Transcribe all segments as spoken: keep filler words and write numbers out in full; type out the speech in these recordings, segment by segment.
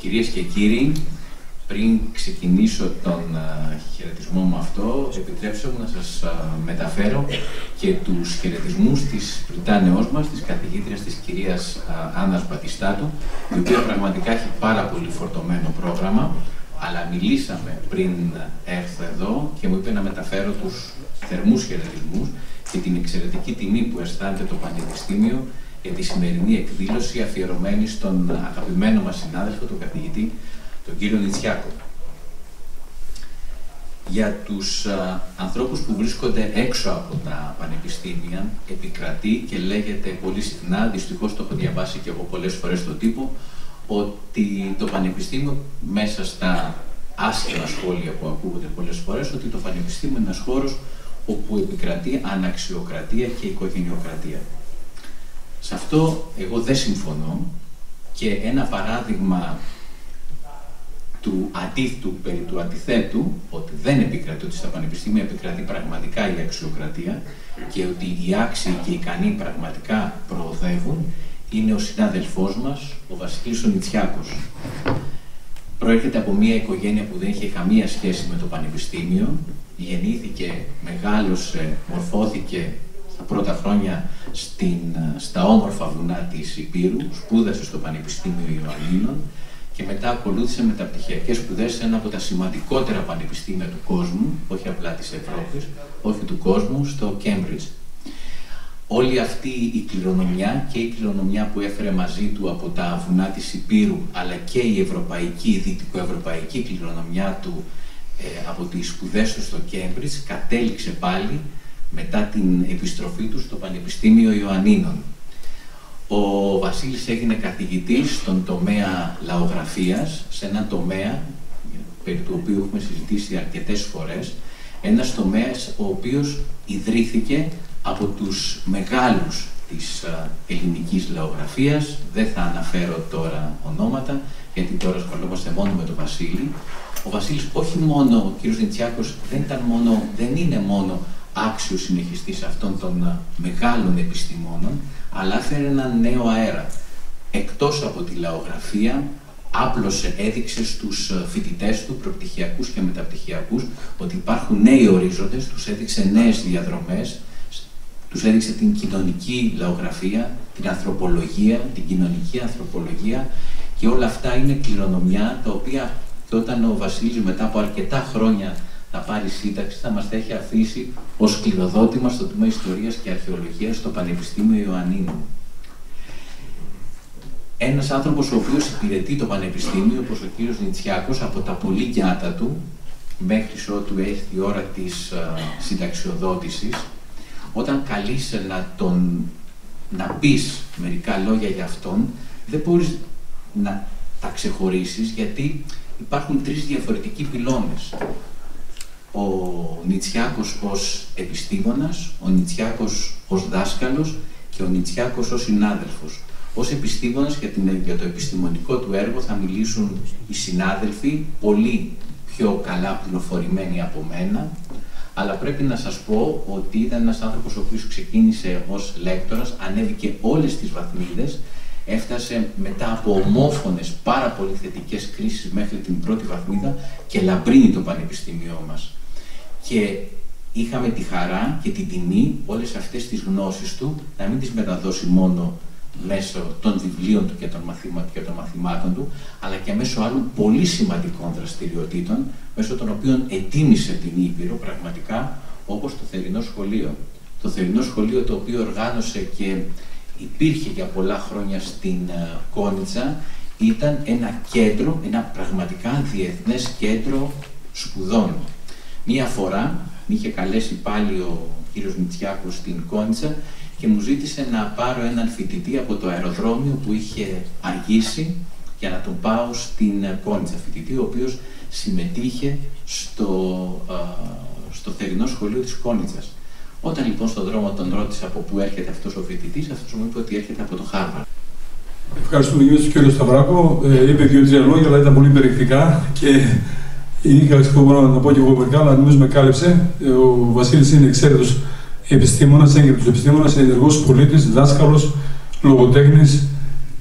Κυρίες και κύριοι, πριν ξεκινήσω τον uh, χαιρετισμό μου αυτό, επιτρέψτε μου να σας uh, μεταφέρω και τους χαιρετισμούς της πριτάνεώς μας, της καθηγήτριας της κυρίας uh, Άννας Μπατιστάτου, η οποία πραγματικά έχει πάρα πολύ φορτωμένο πρόγραμμα, αλλά μιλήσαμε πριν έρθω εδώ και μου είπε να μεταφέρω τους θερμούς χαιρετισμούς και την εξαιρετική τιμή που αισθάνεται το Πανεπιστήμιο για τη σημερινή εκδήλωση αφιερωμένη στον αγαπημένο μας συνάδελφο, τον καθηγητή, τον κύριο Νητσιάκο. Για τους α, ανθρώπους που βρίσκονται έξω από τα πανεπιστήμια, επικρατεί και λέγεται πολύ συχνά, δυστυχώς το έχω διαβάσει και εγώ πολλές φορές στον τύπο, ότι το πανεπιστήμιο, μέσα στα άσχημα σχόλια που ακούγονται πολλές φορές, ότι το πανεπιστήμιο είναι ένας χώρος όπου επικρατεί αναξιοκρατία και οικογενειοκρατία. Σε αυτό εγώ δεν συμφωνώ και ένα παράδειγμα του αντίθετου, περί του αντιθέτου, ότι δεν επικρατεί, ότι στα πανεπιστήμια επικρατεί πραγματικά η αξιοκρατία και ότι οι άξιοι και οι ικανοί πραγματικά προοδεύουν, είναι ο συνάδελφός μας, ο Βασίλης ο Νητσιάκος. Προέρχεται από μια οικογένεια που δεν είχε καμία σχέση με το πανεπιστήμιο, γεννήθηκε, μεγάλωσε, μορφώθηκε στα πρώτα χρόνια στην, στα όμορφα βουνά της Υπήρου, σπούδασε στο Πανεπιστήμιο Ιωαννίνων και μετά ακολούθησε μεταπτυχιακές σπουδές σε ένα από τα σημαντικότερα πανεπιστήμια του κόσμου, όχι απλά της Ευρώπης, όχι του κόσμου, στο Cambridge. Όλη αυτή η κληρονομιά και η κληρονομιά που έφερε μαζί του από τα βουνά της Υπήρου, αλλά και η ευρωπαϊκή, η δυτικοευρωπαϊκή κληρονομιά του ε, από τις σπουδές του στο Cambridge, κατέληξε πάλι μετά την επιστροφή του στο Πανεπιστήμιο Ιωαννίνων. Ο Βασίλης έγινε καθηγητής στον τομέα λαογραφίας, σε έναν τομέα περί του οποίου έχουμε συζητήσει αρκετές φορές, ένας τομέας ο οποίος ιδρύθηκε από τους μεγάλους της ελληνικής λαογραφίας. Δεν θα αναφέρω τώρα ονόματα, γιατί τώρα ασχολούμαστε μόνο με τον Βασίλη. Ο Βασίλης, όχι μόνο, ο κ. Νητσιάκος δεν ήταν μόνο, δεν είναι μόνο άξιος συνεχιστής αυτών των μεγάλων επιστημόνων, αλλά έφερε έναν νέο αέρα. Εκτός από τη λαογραφία, άπλωσε, έδειξε στους φοιτητές του, προπτυχιακούς και μεταπτυχιακούς, ότι υπάρχουν νέοι ορίζοντες, τους έδειξε νέες διαδρομές, τους έδειξε την κοινωνική λαογραφία, την ανθρωπολογία, την κοινωνική ανθρωπολογία, και όλα αυτά είναι κληρονομιά, τα οποία και όταν ο Βασίλης μετά από αρκετά χρόνια θα πάρει σύνταξη, θα μας τα έχει αφήσει ως κληροδότημα στο τμήμα Ιστορίας και Αρχαιολογίας στο Πανεπιστήμιο Ιωαννίνων. Ένας άνθρωπος ο οποίος υπηρετεί το Πανεπιστήμιο, όπως ο κύριος Νητσιάκος, από τα πολύ γιάτα του, μέχρι ότου έρθει η ώρα της uh, συνταξιοδότησης, όταν καλείσαι να, τον, να πεις μερικά λόγια για αυτόν, δεν μπορείς να τα ξεχωρίσεις, γιατί υπάρχουν τρεις διαφορετικοί πυλώνες. Ο Νητσιάκος ως επιστήμονας, ο Νητσιάκος ως δάσκαλος και ο Νητσιάκος ως συνάδελφος. Ως επιστήμονας, για, την, για το επιστημονικό του έργο θα μιλήσουν οι συνάδελφοι, πολύ πιο καλά πληροφορημένοι από μένα, αλλά πρέπει να σας πω ότι ήταν ένας άνθρωπος ο οποίος ξεκίνησε ως λέκτορας, ανέβηκε όλες τις βαθμίδες, έφτασε μετά από ομόφωνες πάρα πολύ θετικές κρίσεις μέχρι την πρώτη βαθμίδα και λαμπρύνει το πανεπιστήμιό μας. Και είχαμε τη χαρά και την τιμή όλες αυτές τις γνώσεις του να μην τις μεταδώσει μόνο μέσω των βιβλίων του και των, μαθήμα, και των μαθημάτων του, αλλά και μέσω άλλων πολύ σημαντικών δραστηριοτήτων, μέσω των οποίων ετοίμησε την Ήπειρο πραγματικά, όπως το θερινό σχολείο. Το θερινό σχολείο, το οποίο οργάνωσε και υπήρχε για πολλά χρόνια στην uh, Κόνιτσα, ήταν ένα κέντρο, ένα πραγματικά διεθνές κέντρο σπουδών. Μία φορά με είχε καλέσει πάλι ο κύριος Νητσιάκος στην Κόνιτσα και μου ζήτησε να πάρω έναν φοιτητή από το αεροδρόμιο που είχε αργήσει για να τον πάω στην Κόνιτσα. Φοιτητή ο οποίος συμμετείχε στο, α, στο θερινό σχολείο της Κόνιτσας. Όταν λοιπόν στον δρόμο τον ρώτησα από πού έρχεται αυτός ο φοιτητής, αυτός μου είπε ότι έρχεται από το Χάρβαρντ. Ευχαριστούμε τον κύριο Σταυράκο. Ε, είπε δύο-τρία λόγια, αλλά ήταν πολύ περιεκτικά και είχα σκοπό να πω και εγώ μερικά, αλλά νομίζω με κάλυψε. Ο Βασίλης είναι εξαίρετος επιστήμονας, έγκριτος επιστήμονας, ενεργός πολίτης, δάσκαλος, λογοτέχνης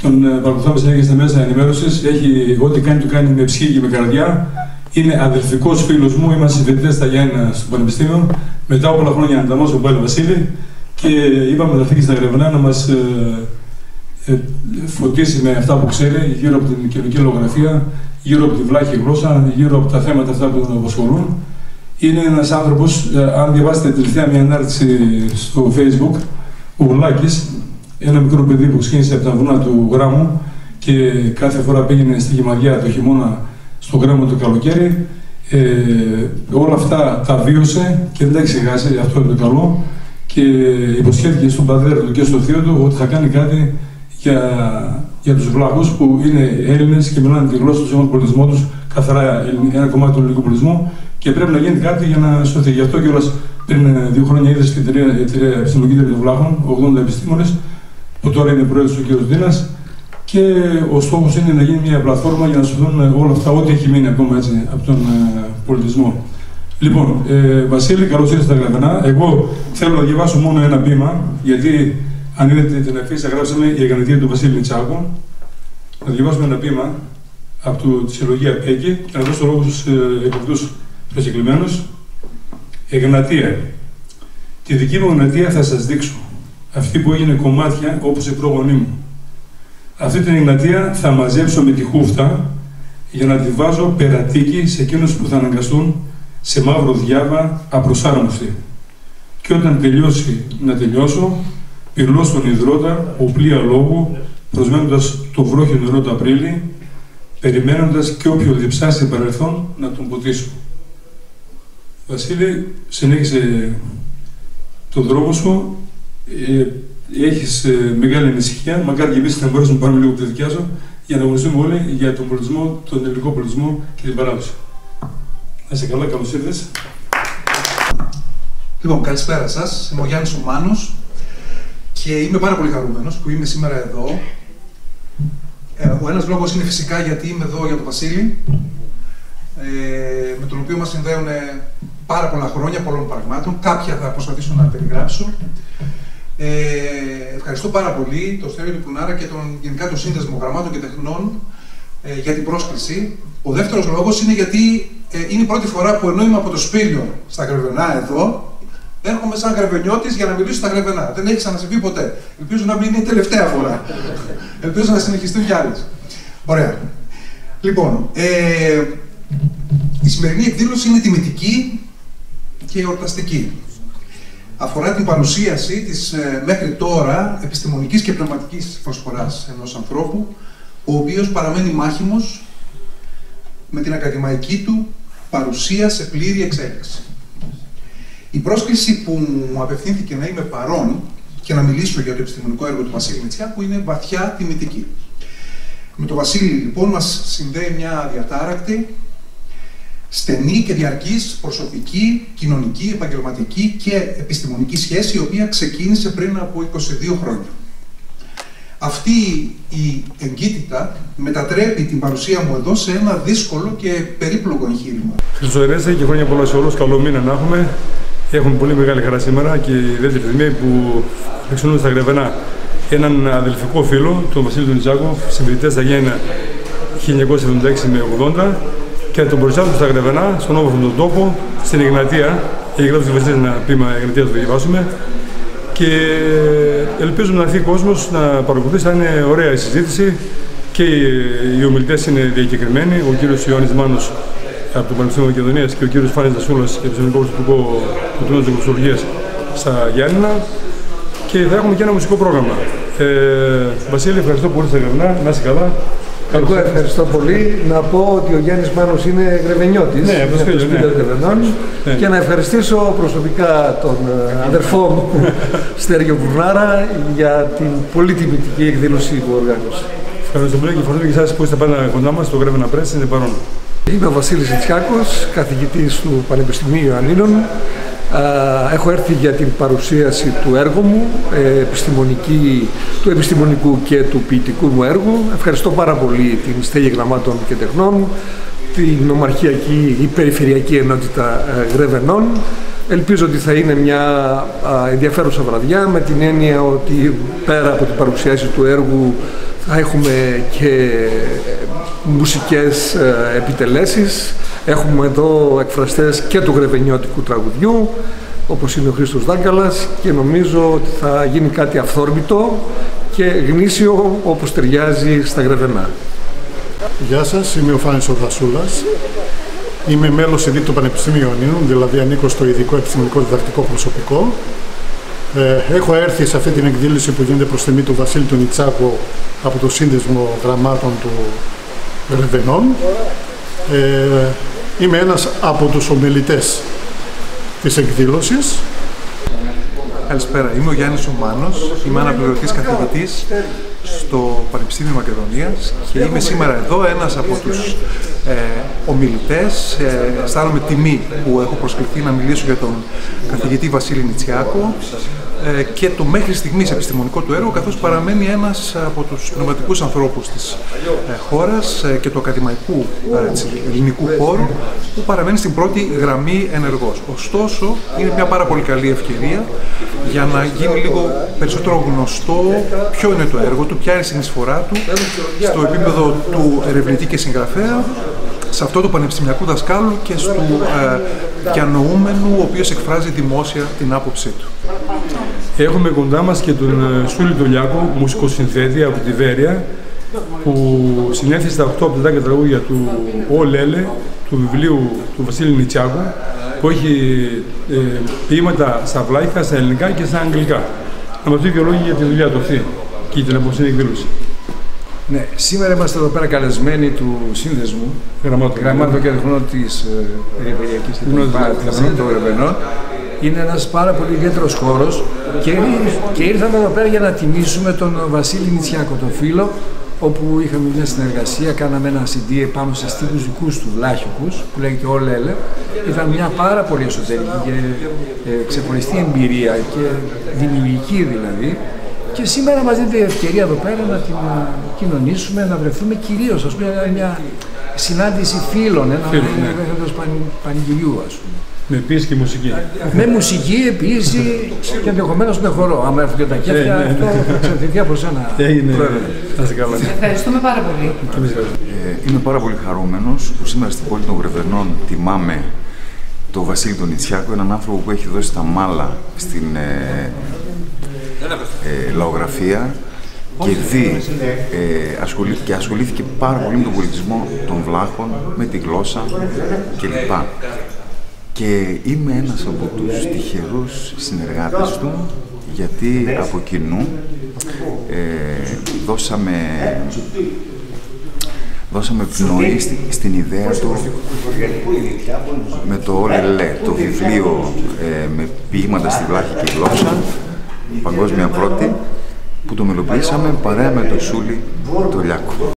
Τον παρακολουθούμε συνέχεια στα μέσα ενημέρωσης. Έχει ό,τι κάνει, το κάνει με ψυχή και με καρδιά. Είναι αδελφικός φίλος μου. Είμαστε φοιτητές στα Γιάννενα στο Πανεπιστήμιο. Μετά από πολλά χρόνια ανταμώσαμε τον Πάλι Βασίλη και είπαμε να έρθει και στα Γρεβενά να μας ε, ε, φωτίσει με αυτά που ξέρει γύρω από την κοινωνική λογογραφία, γύρω από τη βλάχη γλώσσα, γύρω από τα θέματα αυτά που τον απασχολούν. Είναι ένας άνθρωπος, ε, αν διαβάσετε τελευταία μια ανάρτηση στο Facebook, ο Βουλάκης, ένα μικρό παιδί που ξεκίνησε από τα βουνά του Γράμμου και κάθε φορά πήγαινε στη Γημαριά το χειμώνα στο Γράμμο το καλοκαίρι. Ε, όλα αυτά τα βίωσε και δεν τα έχει ξεχάσει, αυτό είναι το καλό. Και υποσχέθηκε στον πατέρα του και στο θείο του ότι θα κάνει κάτι για, για τους βλάχους που είναι Έλληνες και μιλάνε τη γλώσσα του, τον πολιτισμό τους, καθαρά ένα κομμάτι του ελληνικού πολιτισμού. Και πρέπει να γίνει κάτι για να σωθεί. Γι' αυτό κιόλας πριν δύο χρόνια ίδρυσε την εταιρεία Επιστημονική Εταιρεία των Βλάχων, ογδόντα επιστήμονες, που τώρα είναι πρόεδρος ο κ. Δίνας. Και ο στόχος είναι να γίνει μια πλατφόρμα για να σωθούν όλα αυτά, ό,τι έχει μείνει ακόμα έτσι από τον ε, πολιτισμό. Λοιπόν, ε, Βασίλη, καλώς ήρθατε στα Γρεβενά. Εγώ θέλω να διαβάσω μόνο ένα ποίημα, γιατί αν είδατε την αφίσα, γράψαμε η Εγγραφή του Βασίλη Μητσάκου. Να διαβάσουμε ένα ποίημα από το, τη συλλογή ΑΠΕΚΙ και να δώσω το λόγο στους ε, εκπληκτούς προσκεκλημένους. Εγνατία. Τη δική μου Εγνατία θα σας δείξω. Αυτή που έγινε κομμάτια όπως η πρόγονή μου. Αυτή την Εγνατία θα μαζέψω με τη χούφτα για να τη βάζω περατίκι σε εκείνους που θα αναγκαστούν σε μαύρο διάβα απροσάρμοστοι. Και όταν τελειώσει να τελειώσω, πυρλώ στον υδρότα, οπλία λόγου, προσμένοντας το βρόχιο νερό το Απρίλη, περιμένοντας και όποιο διψάσει παρελθόν να τον ποτίσω. Βασίλη, συνέχισε τον δρόμο σου. Ε, έχεις ε, μεγάλη ανησυχία. Μακάρι και εμείς να μπορέσουμε να πάρουμε λίγο τη δικιά σου για να γνωριστούμε όλοι για τον πολιτισμό, τον ελληνικό πολιτισμό και την παράδοση. Να είσαι καλά, καλώς ήρθες. Λοιπόν, καλησπέρα σας. Είμαι ο Γιάννης ο Μάνος και είμαι πάρα πολύ χαρούμενος που είμαι σήμερα εδώ. Ε, ο ένας λόγος είναι φυσικά γιατί είμαι εδώ για τον Βασίλη, ε, με τον οποίο μας συνδέουν πάρα πολλά χρόνια, πολλών πραγμάτων. Κάποια θα προσπαθήσω να περιγράψω. Ε, ευχαριστώ πάρα πολύ τον Στέλιο Κουνάρα και τον, γενικά το Σύνδεσμο Γραμμάτων και Τεχνών ε, για την πρόσκληση. Ο δεύτερος λόγος είναι γιατί ε, είναι η πρώτη φορά που ενώ είμαι από το Σπύριο στα Γρεβενά εδώ, έρχομαι σαν Γρεβενιώτης για να μιλήσω στα Γρεβενά. Δεν έχει ξανασυμβεί ποτέ. Ελπίζω να μην είναι η τελευταία φορά. Ελπίζω να συνεχιστούν κι άλλες. Ωραία. Λοιπόν, ε, η σημερινή εκδήλωση είναι τιμητική και εορταστική. Αφορά την παρουσίαση της ε, μέχρι τώρα επιστημονικής και πνευματικής προσφοράς ενός ανθρώπου, ο οποίος παραμένει μάχημος με την ακαδημαϊκή του παρουσία σε πλήρη εξέλιξη. Η πρόσκληση που μου απευθύνθηκε να είμαι παρόν και να μιλήσω για το επιστημονικό έργο του Βασίλη Μητσάκου είναι βαθιά τιμητική. Με τον Βασίλη, λοιπόν, μας συνδέει μια διατάρακτη, στενή και διαρκής προσωπική, κοινωνική, επαγγελματική και επιστημονική σχέση, η οποία ξεκίνησε πριν από είκοσι δύο χρόνια. Αυτή η εγκύτητα μετατρέπει την παρουσία μου εδώ σε ένα δύσκολο και περίπλοκο εγχείρημα. Χριστουγεννιάτικα και χρόνια πολλά σε όλους. Καλό μήνα να έχουμε. Έχουμε πολύ μεγάλη χαρά σήμερα και η δεύτερη στιγμή που εξονούμε στα Γρεβενά έναν αδελφικό φίλο, τον Βασίλη τον Μητσάκου, συμφοιτητές στα Γιάννενα χίλια εννιακόσια εβδομήντα έξι με ογδόντα, και τον παρουσιάζουμε στα Γρεβενά, στον όμορφο τον τόπο, στην Εγνατία. Έχει γράψει ο Βασίλης ένα ποίημα Εγνατία, το διαβάσουμε. Και ελπίζουμε να έρθει ο κόσμος να παρακολουθήσει. Θα είναι ωραία η συζήτηση και οι ομιλητές είναι διακεκριμένοι. Ο κύριος Ιωάννης Μάνος από το Πανεπιστήμιο Μακεδονίας και ο κύριος Φάνης Δασούλας, επιστημονικό προσωπικό του Τμήματος Γλωσσολογίας στα Γιάννενα. Και θα έχουμε και ένα μουσικό πρόγραμμα. Ε, Βασίλη, ευχαριστώ πολύ στα Γρεβενά. Να είσαι καλά. Εγώ ευχαριστώ πολύ. Να πω ότι ο Γιάννης Μάνος είναι Γρεβενιώτης, ναι, από το Σπίτι των Γρεβενών, ναι. Και να ευχαριστήσω προσωπικά τον αδερφό μου Στέργιο Κουρνάρα για την πολύ τιμητική εκδήλωση που οργάνωσε. Ευχαριστώ πολύ και ευχαριστώ και εσάς που είστε πάντα κοντά μας, το Γρεβενά Press είναι παρόν. Είμαι ο Βασίλης Μητσάκος, καθηγητής του Πανεπιστημίου Ιωαννίνων. Έχω έρθει για την παρουσίαση του έργου μου, επιστημονική, του επιστημονικού και του ποιητικού μου έργου. Ευχαριστώ πάρα πολύ την Στέγη Γραμμάτων και Τεχνών, την Ομαρχιακή ή Περιφερειακή Ενότητα Γρεβενών. Ελπίζω ότι θα είναι μια ενδιαφέρουσα βραδιά, με την έννοια ότι πέρα από την παρουσίαση του έργου Θα έχουμε και μουσικές επιτελέσεις. Έχουμε εδώ εκφραστές και του γρεβενιώτικου τραγουδιού, όπως είναι ο Χρήστος Δάγκαλας, και νομίζω ότι θα γίνει κάτι αυθόρμητο και γνήσιο όπως ταιριάζει στα Γρεβενά. Γεια σας, είμαι ο Φάνης ο Δασούλας. Είμαι μέλος ΕΔΙ του Πανεπιστημίου Ιωνίων, δηλαδή ανήκω στο ειδικό επιστημονικό διδακτικό προσωπικό. Ε, έχω έρθει σε αυτή την εκδήλωση που γίνεται προς τιμή του Βασίλη του Νητσάκου από το Σύνδεσμο Γραμμάτων του Γρεβενών. Ε, είμαι ένας από τους ομιλητές της εκδήλωσης. Καλησπέρα, είμαι ο Γιάννης Ομάνος, είμαι αναπληρωτής καθηγητής στο Πανεπιστήμιο Μακεδονίας και είμαι σήμερα εδώ ένας από τους ε, ομιλητές. Ε, αισθάνομαι τιμή που έχω προσκληθεί να μιλήσω για τον καθηγητή Βασίλη Νητσιάκο ε, και το μέχρι στιγμής επιστημονικό του έργο, καθώς παραμένει ένας από τους πνευματικούς ανθρώπους της ε, χώρας ε, και του ακαδημαϊκού ε, ελληνικού χώρου που παραμένει στην πρώτη γραμμή ενεργός. Ωστόσο, είναι μια πάρα πολύ καλή ευκαιρία για να γίνει λίγο περισσότερο γνωστό ποιο είναι το έργο του, ποια είναι η συνεισφορά του στο επίπεδο του ερευνητή και συγγραφέα, σε αυτό του πανεπιστημιακού δασκάλου και στο ε, διανοούμενου, ο οποίος εκφράζει δημόσια την άποψή του. Έχουμε κοντά μας και τον Σούλη Τολιάκο, μουσικοσυνθέτη από τη Βέρεια, που συνέθεσε τα οκτώ από τα δέκα τραγούδια του «Ο Λέλε», του βιβλίου του Βασίλη Νητσιάκου, που έχει ε, ποίηματα στα βλάχικα, στα ελληνικά και στα αγγλικά. Να μας πει δύο λόγια για τη δουλειά του αυτή και την απόψινή εκδήλωση. Ναι, σήμερα είμαστε εδώ πέρα καλεσμένοι του Σύνδεσμου Γραμμάτων και Τεχνών της Περιφερειακής Τεχνών των Γρεβενών. Είναι ένας πάρα πολύ ιδιαίτερος χώρος και, και ήρθαμε εδώ πέρα για να τιμήσουμε τον Βασίλη Νητσιάκο, τον φίλο, όπου είχαμε μια συνεργασία, κάναμε ένα σι ντι πάνω σε στίχους δικούς του βλάχικους, που λέγεται «Ο Λέλε». Ήταν μια πάρα πολύ εσωτερική και ε, ξεχωριστή εμπειρία και δημιουργική δηλαδή. Και σήμερα μας δίνεται η ευκαιρία εδώ πέρα να την κοινωνήσουμε, να βρεθούμε κυρίως, ας πούμε, μια συνάντηση φίλων, ένα είδος πανηγυριού, ας πούμε. Με ποίηση και μουσική. Με μουσική, ποίηση και ενδεχομένως με χορό. Άμα έρθουν και τα κέφια, αυτό θα εξαρτηθεί από σένα. Έγινε. Ευχαριστούμε πάρα πολύ. Ε, είμαι πάρα πολύ χαρούμενος που σήμερα στην πόλη των Γρεβενών τιμάμε τον Βασίλη τον Νητσιάκο, έναν άνθρωπο που έχει δώσει τα μάλα στην ε, ε, λαογραφία και δει ε, ασχολή, και ασχολήθηκε πάρα πολύ με τον πολιτισμό των Βλάχων, με τη γλώσσα κλπ. Και είμαι ένας από τους τυχερούς συνεργάτες του, γιατί από κοινού ε, δώσαμε, δώσαμε πνοή στην, στην ιδέα του με το «Ο Λέλε», το βιβλίο ε, με ποίηματα στη βλάχικη γλώσσα, παγκόσμια πρώτη, που το μελοποιήσαμε παρέα με τον Σούλη Τολιάκο.